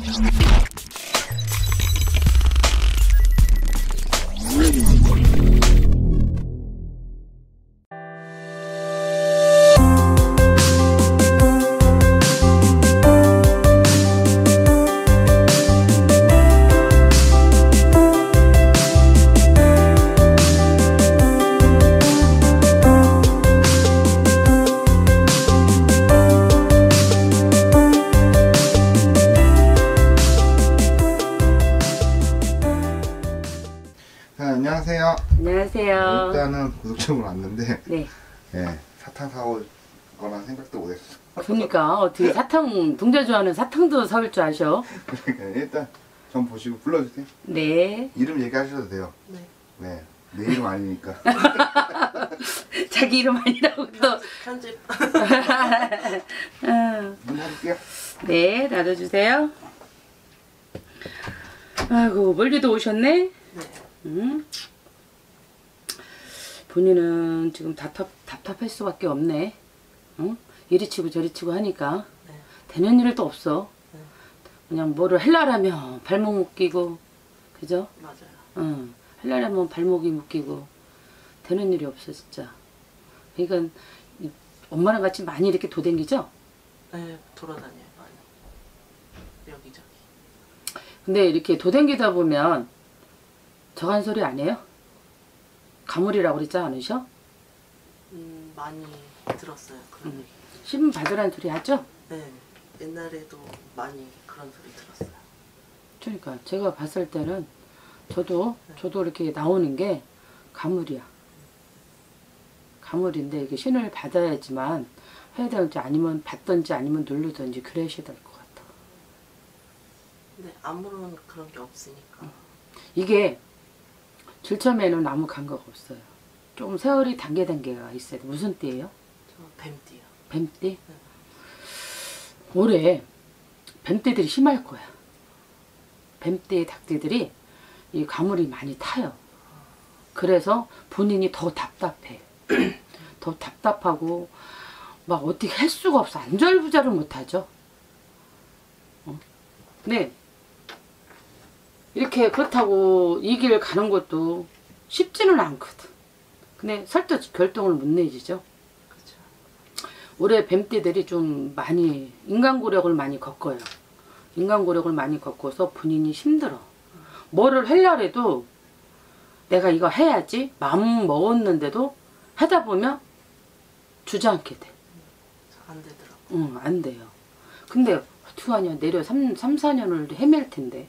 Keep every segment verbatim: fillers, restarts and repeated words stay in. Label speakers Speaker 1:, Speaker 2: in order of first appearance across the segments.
Speaker 1: 안녕하세요.
Speaker 2: 안녕하세요.
Speaker 1: 일단은 고속점으로 왔는데
Speaker 2: 네.
Speaker 1: 예, 사탕 사올 거란 생각도 못했어.
Speaker 2: 그러니까 어떻게 사탕 동자 좋아하는 사탕도 사올 줄 아셔?
Speaker 1: 그러니까 일단 전 보시고 불러주세요.
Speaker 2: 네.
Speaker 1: 이름 얘기하셔도 돼요.
Speaker 3: 네.
Speaker 1: 네. 내 이름 아니니까.
Speaker 2: 자기 이름 아니라고 또.
Speaker 3: 편집.
Speaker 1: 문 닫을게요.
Speaker 2: 네, 닫아주세요. 아이고 멀리도 오셨네.
Speaker 3: 네.
Speaker 2: 음. 본인은 지금 답답, 답답할 수밖에 없네. 응? 이리 치고 저리 치고 하니까
Speaker 3: 네.
Speaker 2: 되는 일도 없어.
Speaker 3: 네.
Speaker 2: 그냥 뭐를 하려면 발목 묶이고, 그죠?
Speaker 3: 맞아요.
Speaker 2: 응. 하려면 발목이 묶이고 되는 일이 없어 진짜. 그러니까 이- 엄마랑 같이 많이 이렇게 도댕기죠?
Speaker 3: 네, 돌아다녀요 많이. 여기저기.
Speaker 2: 근데 이렇게 도댕기다 보면 저간 소리 안 해요? 가물이라고 그랬지 않으셔?
Speaker 3: 음, 많이 들었어요 그런
Speaker 2: 음.
Speaker 3: 얘기.
Speaker 2: 심 받으란 소리 하죠?
Speaker 3: 네. 옛날에도 많이 그런 소리 들었어요.
Speaker 2: 그러니까 제가 봤을 때는 저도
Speaker 3: 네.
Speaker 2: 저도 이렇게 나오는 게 가물이야. 가물인데 이게 신을 받아야지만 해야 되는지 아니면 받든지 아니면 누르든지 그래셔야 될 것 같아.
Speaker 3: 근데 아무런 그런 게 없으니까.
Speaker 2: 이게 질점에는 아무 감각 없어요. 좀 세월이 단계 단계가 있어요. 무슨 띠예요?
Speaker 3: 저 뱀띠요.
Speaker 2: 뱀띠? 올해 뱀띠들이 심할 거야. 뱀띠 닭띠들이 이 가물이 많이 타요. 그래서 본인이 더 답답해. 더 답답하고 막 어떻게 할 수가 없어. 안절부절을 못하죠. 어? 네. 이렇게 그렇다고 이 길 가는 것도 쉽지는 않거든. 근데 설득 결동을 못 내지죠.
Speaker 3: 그렇죠.
Speaker 2: 올해 뱀띠들이 좀 많이 인간고력을 많이 겪어요. 인간고력을 많이 겪어서 본인이 힘들어. 뭐를 하려 해도 내가 이거 해야지 마음 먹었는데도 하다 보면 주저앉게 돼.
Speaker 3: 안 되더라고.
Speaker 2: 응, 안 돼요. 근데 어떻게 하냐. 내려 삼, 사 년을 헤맬 텐데.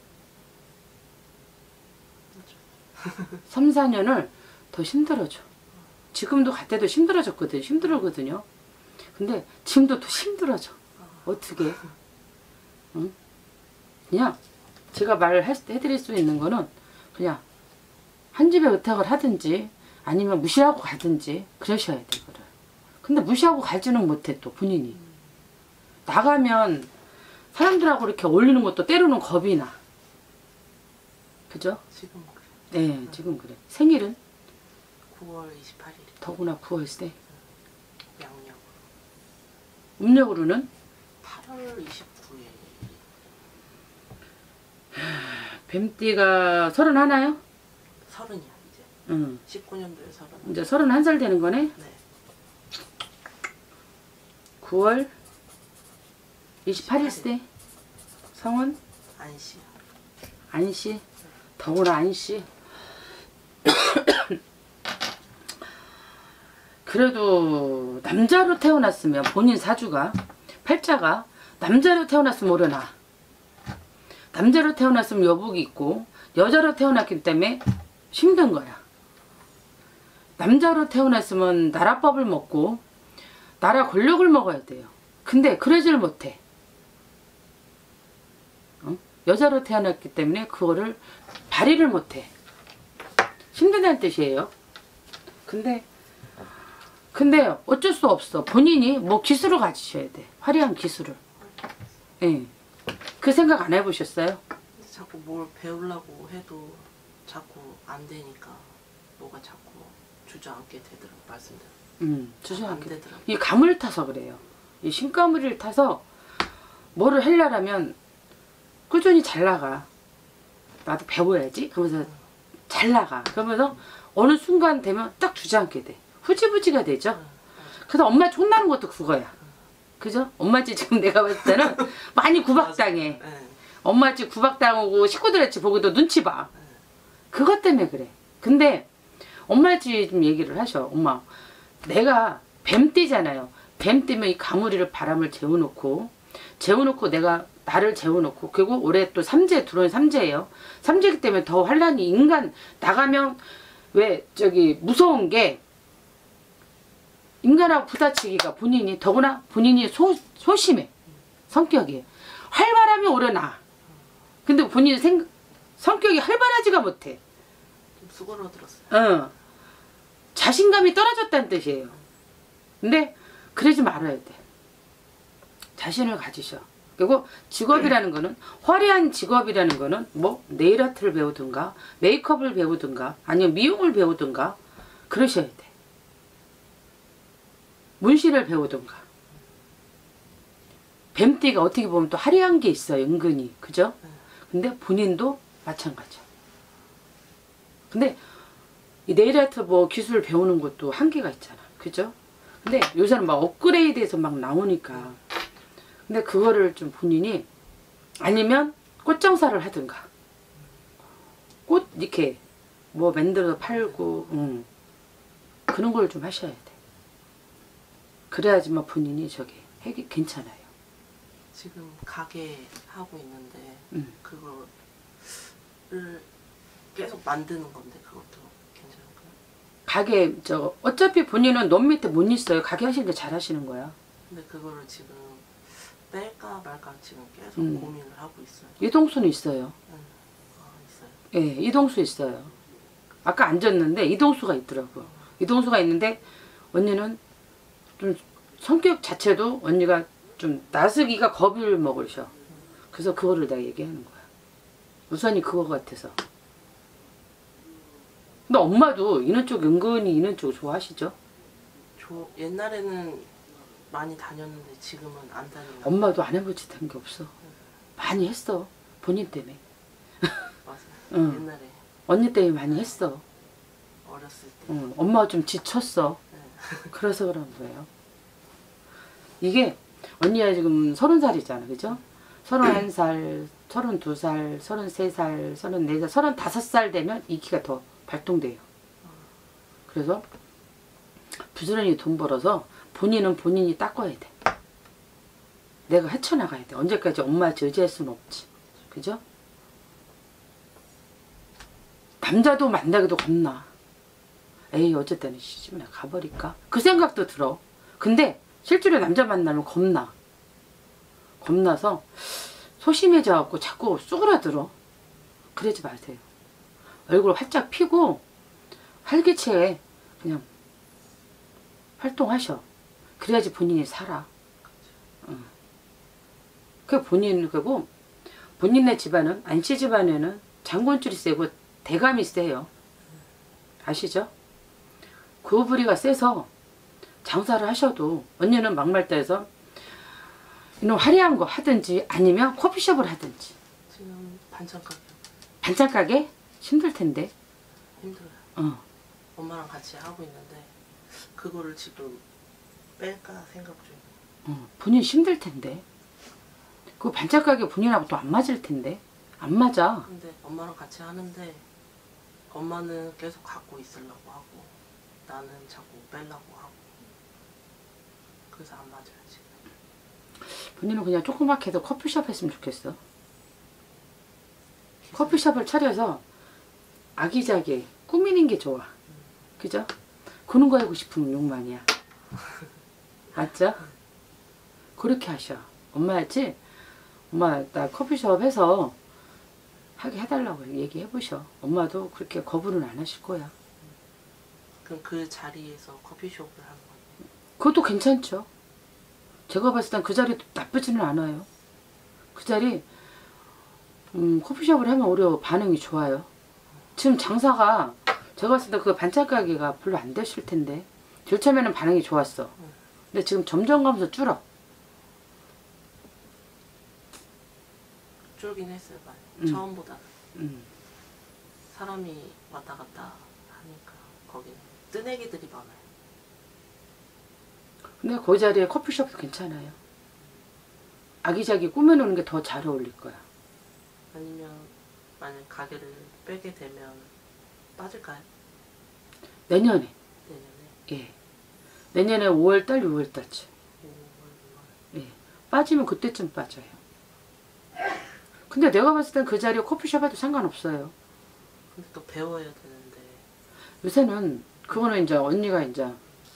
Speaker 2: 삼, 사 년을 더 힘들어져. 지금도 갈 때도 힘들어졌거든. 힘들거든요. 근데 지금도 더 힘들어져. 어떻게? 응? 그냥 제가 말해드릴 수 있는 거는 그냥 한 집에 의탁을 하든지 아니면 무시하고 가든지 그러셔야 돼. 그래. 근데 무시하고 가지는 못해 또 본인이. 나가면 사람들하고 이렇게 어울리는 것도 때로는 겁이 나. 그죠?
Speaker 3: 지금 그래.
Speaker 2: 네, 지금 그래. 생일은?
Speaker 3: 구월 이십팔일.
Speaker 2: 더구나 구월세.
Speaker 3: 양력.
Speaker 2: 음력으로는?
Speaker 3: 팔월 이십구일.
Speaker 2: 뱀띠가 서른 하나요?
Speaker 3: 서른이야 이제.
Speaker 2: 응.
Speaker 3: 십구 년도에 서른.
Speaker 2: 이제 서른한 살 되는 거네?
Speaker 3: 네.
Speaker 2: 구월 이십팔일세. 성은?
Speaker 3: 안씨요.
Speaker 2: 안씨. 더구나 안씨. 그래도 남자로 태어났으면 본인 사주가 팔자가 남자로 태어났으면 모르나. 남자로 태어났으면 여복이 있고 여자로 태어났기 때문에 힘든 거야. 남자로 태어났으면 나라법을 먹고 나라 권력을 먹어야 돼요. 근데 그러질 못해. 어? 여자로 태어났기 때문에 그거를 발휘를 못해. 힘들다는 뜻이에요. 근데 근데 어쩔 수 없어. 본인이 뭐 기술을 가지셔야 돼. 화려한 기술을. 예. 네. 그 생각 안 해보셨어요?
Speaker 3: 자꾸 뭘 배우려고 해도 자꾸 안 되니까 뭐가 자꾸 주저앉게 되더라고 말씀대로.
Speaker 2: 음, 주저앉게.
Speaker 3: 안 되더라고.
Speaker 2: 이 가물을 타서 그래요. 이 신가물을 타서 뭐를 하려면 꾸준히 잘 나가. 나도 배워야지. 그러면서 잘 나가. 그러면서 어느 순간 되면 딱 주저앉게 돼. 후지부지가 되죠. 그래서 엄마 집 혼나는 것도 그거야. 그죠? 엄마 집 지금 내가 봤을 때는 많이 구박당해.
Speaker 3: 네.
Speaker 2: 엄마 집 구박당하고 식구들 집 보고도 눈치 봐. 그것 때문에 그래. 근데 엄마 집 좀 얘기를 하셔. 엄마, 내가 뱀띠잖아요. 뱀 때문에 이 가무리를 바람을 재워놓고 재워놓고 내가 나를 재워놓고 그리고 올해 또 삼재 들어온 삼재예요. 삼재기 때문에 더 환란이 인간 나가면 왜 저기 무서운 게 인간하고 부딪히기가 본인이 더구나 본인이 소, 소심해. 성격이 활발하면 오래 나. 근데 본인 생 성격이 활발하지가 못해.
Speaker 3: 좀 수그러들었어요.
Speaker 2: 어. 자신감이 떨어졌다는 뜻이에요. 근데 그러지 말아야 돼. 자신을 가지셔. 그리고 직업이라는 거는 화려한 직업이라는 거는 뭐 네일 아트를 배우든가 메이크업을 배우든가 아니면 미용을 배우든가 그러셔야 돼. 문신을 배우든가. 뱀띠가 어떻게 보면 또 화려한 게 있어요. 은근히. 그죠? 근데 본인도 마찬가지야. 근데 이 네일 아트 뭐 기술 배우는 것도 한계가 있잖아. 그죠? 근데 요새는 막 업그레이드해서 막 나오니까. 근데 그거를 좀 본인이 아니면 꽃장사를 하든가. 꽃 이렇게 뭐 만들어서 팔고 음. 그런 걸 좀 하셔야 돼. 그래야지만 본인이 저기 해기 괜찮아요.
Speaker 3: 지금 가게 하고 있는데
Speaker 2: 음.
Speaker 3: 그거를 계속 만드는 건데 그것도 괜찮을까요?
Speaker 2: 가게 저 어차피 본인은 넌 밑에 못 있어요. 가게 하시는 게 잘하시는 거야.
Speaker 3: 근데 그거를 지금 뺄까 말까 지금 계속
Speaker 2: 음.
Speaker 3: 고민을 하고 있어요.
Speaker 2: 이동수는 있어요.
Speaker 3: 응. 아, 있어요.
Speaker 2: 예, 이동수 있어요. 아까 앉았는데 이동수가 있더라고. 이동수가 있는데 언니는 좀 성격 자체도 언니가 좀 나서기가 겁을 먹으셔. 그래서 그거를 내가 얘기하는 거야. 우선이 그거 같아서. 근데 엄마도 이런 쪽 은근히 이런 쪽 좋아하시죠?
Speaker 3: 저 옛날에는 많이 다녔는데 지금은 안 다니는.
Speaker 2: 엄마도 안 해볼 짓 한 게 없어. 많이 했어. 본인 때문에.
Speaker 3: 맞아요.
Speaker 2: 응.
Speaker 3: 옛날에
Speaker 2: 언니 때문에 많이 했어.
Speaker 3: 어렸을 때.
Speaker 2: 응. 엄마가 좀 지쳤어.
Speaker 3: 네.
Speaker 2: 그래서 그런 거예요. 이게 언니가 지금 서른 살이잖아. 그죠? 서른한 살, 서른두 살, 서른세 살, 서른네 살, 서른다섯 살 되면 이기가 더 발동돼요. 그래서 부지런히 돈 벌어서 본인은 본인이 닦아야 돼. 내가 헤쳐나가야 돼. 언제까지 엄마 저지할 수는 없지. 그죠? 남자도 만나기도 겁나. 에이 어쨌든 시집이나 가버릴까? 그 생각도 들어. 근데 실제로 남자 만나면 겁나. 겁나서 소심해져갖고 자꾸 쏘그라들어. 그러지 마세요. 얼굴 활짝 피고 활기차게 그냥 활동하셔. 그래야지 본인이 살아. 응. 그 본인 그리고 본인네 집안은 안씨 집안에는 장군줄이 세고 대감이 세요. 아시죠? 그 부리가 세서 장사를 하셔도 언니는 막말따에서 이런 화려한 거 하든지 아니면 커피숍을 하든지.
Speaker 3: 지금 반찬 가게
Speaker 2: 반찬 가게 힘들 텐데.
Speaker 3: 힘들어요.
Speaker 2: 어.
Speaker 3: 엄마랑 같이 하고 있는데 그거를 지금 뺄까 생각 중이에요.
Speaker 2: 어. 본인 힘들 텐데. 그 반찬 가게 본인하고 또 안 맞을 텐데. 안 맞아.
Speaker 3: 근데 엄마랑 같이 하는데 엄마는 계속 갖고 있으려고 하고 나는 자꾸 빼려고 하고 그래서 안 맞아요 지금.
Speaker 2: 본인은 그냥 조그맣게 해서 커피숍 했으면 좋겠어. 커피숍을 차려서 아기자기 꾸미는 게 좋아. 그죠? 그런 거 하고 싶으면 욕만이야. 맞죠? 그렇게 하셔. 엄마 알지? 엄마 나 커피숍 해서 하게 해달라고 얘기해보셔. 엄마도 그렇게 거부는 안 하실 거야.
Speaker 3: 그럼 그 자리에서 커피숍을 하는 거예요?
Speaker 2: 그것도 괜찮죠. 제가 봤을 땐 그 자리도 나쁘지는 않아요. 그 자리 음, 커피숍을 하면 오히려 반응이 좋아요. 지금 장사가 제가 봤을 때 그 반찬 가게가 별로 안 되실 텐데 제일 처음에는 반응이 좋았어. 근데 지금 점점 가면서 줄어.
Speaker 3: 쫄긴 했어요 많이.
Speaker 2: 음.
Speaker 3: 처음보다
Speaker 2: 음.
Speaker 3: 사람이 왔다 갔다 하니까 거기는 뜨내기들이 많아요.
Speaker 2: 근데 그 자리에 커피숍도 괜찮아요. 아기자기 꾸며놓는 게 더 잘 어울릴 거야.
Speaker 3: 아니면 만약 가게를 빼게 되면 빠질까요?
Speaker 2: 내년에.
Speaker 3: 내년에?
Speaker 2: 예. 내년에 오월달, 유월달쯤.
Speaker 3: 오월,
Speaker 2: 예. 빠지면 그때쯤 빠져요. 근데 내가 봤을 땐 그 자리에 커피숍 해도 상관없어요.
Speaker 3: 근데 또 배워야 되는데.
Speaker 2: 요새는 그거는 이제 언니가 이제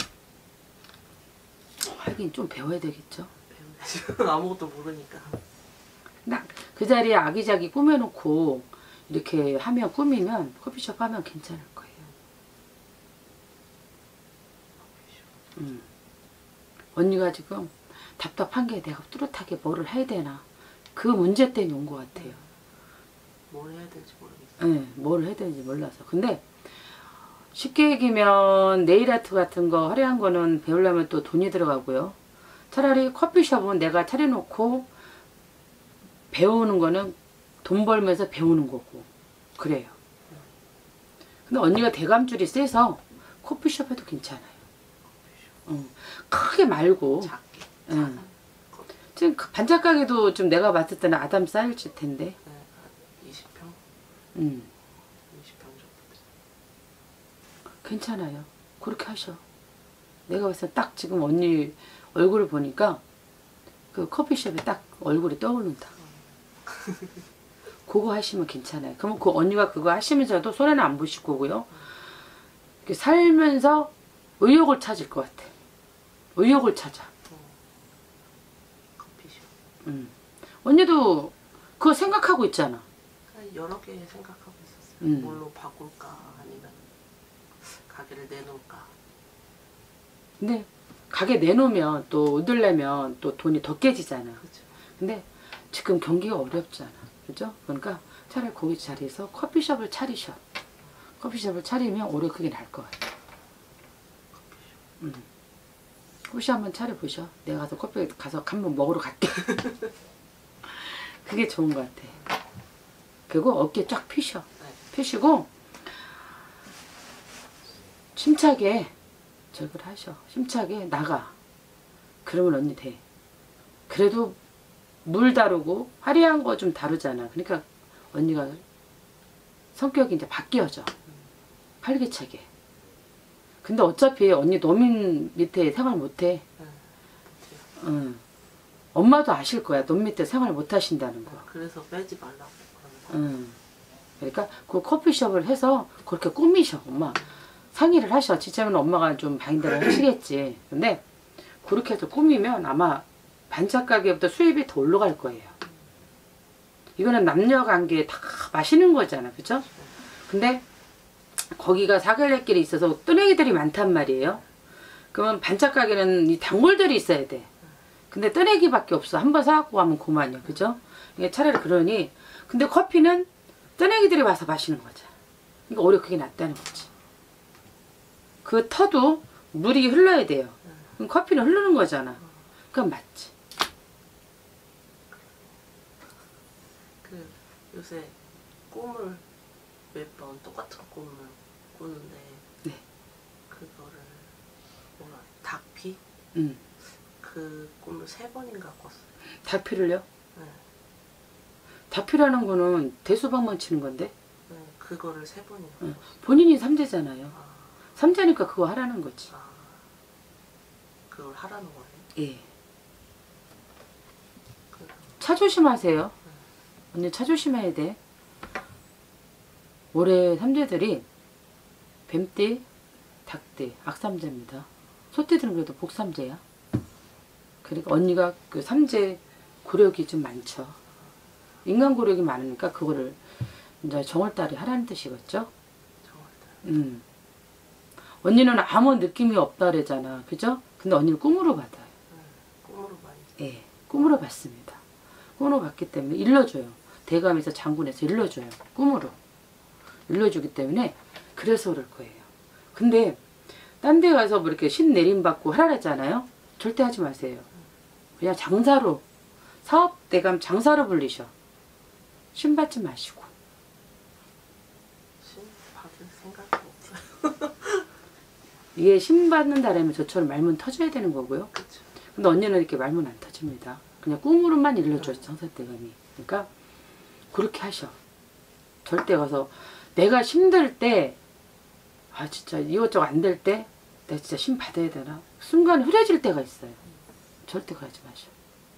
Speaker 2: 하긴 좀 배워야 되겠죠.
Speaker 3: 배워야죠. 아무것도 모르니까.
Speaker 2: 딱 그 자리에 아기자기 꾸며놓고 이렇게 하면 꾸미면 커피숍 하면 괜찮을 거예요. 음. 언니가 지금 답답한 게 내가 뚜렷하게 뭐를 해야 되나 그 문제 때문에 온 것 같아요.
Speaker 3: 뭘 해야 될지 모르겠어요.
Speaker 2: 네, 뭘 해야 되는지 몰라서. 근데 쉽게 얘기하면 네일아트 같은 거 화려한 거는 배우려면 또 돈이 들어가고요. 차라리 커피숍은 내가 차려놓고 배우는 거는 돈 벌면서 배우는 거고 그래요. 근데 언니가 대감줄이 세서 커피숍 해도 괜찮아요. 응. 크게 말고
Speaker 3: 작게.
Speaker 2: 응.
Speaker 3: 작은 거.
Speaker 2: 지금 그 반찬 가게도 좀 내가 봤을 때는 아담 사이즈일 텐데.
Speaker 3: 네, 한 이십 평?
Speaker 2: 응.
Speaker 3: 이십 평 정도.
Speaker 2: 괜찮아요. 그렇게 하셔. 내가 봤을 때 딱 지금 언니 얼굴을 보니까 그 커피숍에 딱 얼굴이 떠오른다. 그거 하시면 괜찮아요. 그러면 그 언니가 그거 하시면서도 손해는 안 보실 거고요. 이렇게 살면서 의욕을 찾을 것 같아. 의욕을 찾아.
Speaker 3: 어. 커피숍.
Speaker 2: 음. 언니도 그거 생각하고 있잖아.
Speaker 3: 그냥 여러 개 생각하고 있었어요.
Speaker 2: 음.
Speaker 3: 뭘로 바꿀까 아니면 가게를 내놓을까.
Speaker 2: 근데 가게 내놓으면 또 얻으려면 또 돈이 더 깨지잖아.
Speaker 3: 그죠.
Speaker 2: 근데 지금 경기가 어렵잖아. 그죠? 그러니까 차라리 거기 자리에서 커피숍을 차리셔. 커피숍을 차리면 오히려 그게 나을 것 같아. 음. 커피숍 한번 차려보셔. 내가 가서 커피 가서 한번 먹으러 갈게. 그게 좋은 것 같아. 그리고 어깨 쫙 펴셔.
Speaker 3: 네.
Speaker 2: 펴시고 침착에 저걸 하셔. 침착에 나가. 그러면 언니 돼. 그래도 물 다루고 화려한 거 좀 다루잖아. 그러니까 언니가 성격이 이제 바뀌어져. 활기차게. 근데 어차피 언니 노민 밑에 생활 못해.
Speaker 3: 네.
Speaker 2: 응. 엄마도 아실 거야. 노민 밑에 생활 못 하신다는 거.
Speaker 3: 그래서 빼지 말라고 그러는 거.
Speaker 2: 응. 그러니까 그 커피숍을 해서 그렇게 꾸미셔. 엄마 상의를 하셔. 진짜면 엄마가 좀 바인드를 하시겠지. 근데 그렇게 해서 꾸미면 아마 반찬 가게보다 수입이 더 올라갈 거예요. 이거는 남녀 관계 다 마시는 거잖아. 그죠? 근데 거기가 사갈래길이 있어서 뜨내기들이 많단 말이에요. 그러면 반찬 가게는 이 단골들이 있어야 돼. 근데 뜨내기밖에 없어. 한 번 사갖고 가면 그만이야. 그죠? 이게 차라리 그러니. 근데 커피는 뜨내기들이 와서 마시는 거잖아. 그러니까 오히려 그게 낫다는 거지. 그 터도 물이 흘러야 돼요. 그럼 커피는 흐르는 거잖아. 그건 맞지.
Speaker 3: 그 요새 꿈을 몇 번 똑같은 꿈을 꾸는데
Speaker 2: 네.
Speaker 3: 그거를 뭐라 닭피?
Speaker 2: 응.
Speaker 3: 그 꿈을 세 번인가 꿨어요.
Speaker 2: 닭피를요?
Speaker 3: 네.
Speaker 2: 닭피라는 거는 대수박만 치는 건데.
Speaker 3: 네. 그거를 세 번이나
Speaker 2: 응.
Speaker 3: 꿨어요.
Speaker 2: 본인이 삼재잖아요.
Speaker 3: 아,
Speaker 2: 삼재니까 그거 하라는 거지.
Speaker 3: 아, 그걸 하라는 거예요?
Speaker 2: 예.
Speaker 3: 그,
Speaker 2: 차 조심하세요. 언니 차 조심해야 돼. 올해 삼재들이 뱀띠, 닭띠, 악삼재입니다. 소띠들은 그래도 복삼재야. 그러니까 언니가 그 삼재 고력이 좀 많죠. 인간 고력이 많으니까 그거를 이제 정월달에 하라는 뜻이겠죠.
Speaker 3: 정월달.
Speaker 2: 음. 언니는 아무 느낌이 없다 그러잖아. 그죠? 근데 언니는 꿈으로 받아요.
Speaker 3: 네. 꿈으로 많이.
Speaker 2: 예. 꿈으로 받습니다. 꿈으로 받기 때문에 일러줘요. 대감에서 장군에서 일러줘요. 꿈으로. 일러주기 때문에 그래서 그럴 거예요. 근데 딴 데 가서 뭐 이렇게 신 내림받고 하라 그랬잖아요. 절대 하지 마세요. 그냥 장사로 사업 대감 장사로 불리셔. 신 받지 마시고.
Speaker 3: 신 받을 생각이 없어요.
Speaker 2: 이게 신 받는다라면 저처럼 말문 터져야 되는 거고요.
Speaker 3: 그쵸.
Speaker 2: 근데 언니는 이렇게 말문 안 터집니다. 그냥 꿈으로만 일러줘요. 장사대감이. 그러니까 그렇게 하셔. 절대 가서 내가 힘들 때, 아 진짜 이것저것 안 될 때 내가 진짜 신 받아야 되나? 순간에 흐려질 때가 있어요. 절대 가지 마셔.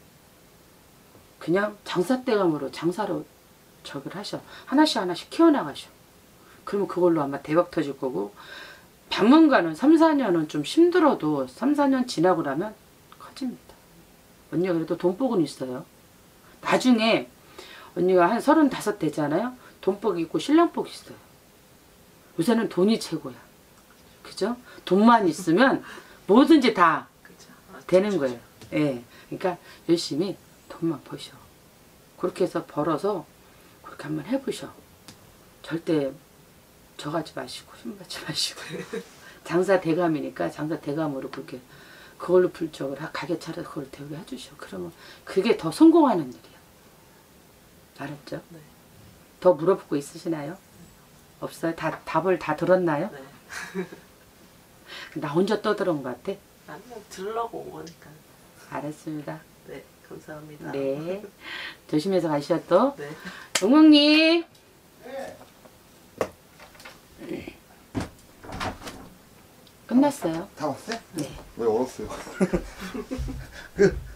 Speaker 2: 그냥 장사대감으로 장사로 저기를 하셔. 하나씩 하나씩 키워나가셔. 그러면 그걸로 아마 대박 터질 거고, 방문가는 삼, 사 년은 좀 힘들어도 삼, 사 년 지나고 나면 커집니다. 언니가 그래도 돈복은 있어요. 나중에 언니가 한 서른다섯 되잖아요. 돈복 있고 신랑복 있어요. 요새는 돈이 최고야. 그죠? 돈만 있으면 뭐든지 다
Speaker 3: 그쵸. 아,
Speaker 2: 되는
Speaker 3: 그쵸.
Speaker 2: 거예요. 예. 그러니까 열심히 돈만 버셔. 그렇게 해서 벌어서 그렇게 한번 해보셔. 절대 저가지 마시고 힘받지 마시고. 장사 대감이니까 장사 대감으로 그렇게 그걸로 불적을 가게 차려서 그걸 대우해 해주셔. 그러면 그게 더 성공하는 일이야. 알았죠?
Speaker 3: 네.
Speaker 2: 더 물어볼 거 있으시나요? 없어요? 다 답을 다 들었나요?
Speaker 3: 네.
Speaker 2: 나 혼자 떠들은 것 같아?
Speaker 3: 아니요, 들으려고 온 거니까.
Speaker 2: 알았습니다.
Speaker 3: 네, 감사합니다.
Speaker 2: 네. 조심해서 가시죠 또.
Speaker 3: 네.
Speaker 2: 영웅님. 끝났어요.
Speaker 1: 다 왔어요?
Speaker 2: 네.
Speaker 1: 왜 얼었어요? 끝.